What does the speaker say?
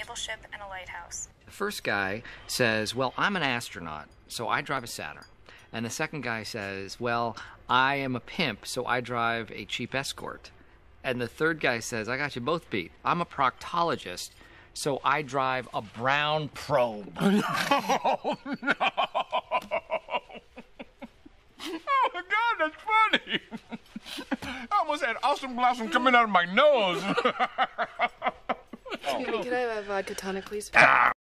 naval ship, and a lighthouse. The first guy says, well, I'm an astronaut, so I drive a Saturn. And the second guy says, well, I am a pimp, so I drive a cheap Escort. And the third guy says, I got you both beat. I'm a proctologist, so I drive a brown probe. Oh, no! Oh, my God, that's funny! I almost had Awesome Blossom coming out of my nose. Excuse me, can I have a vodka tonic, please?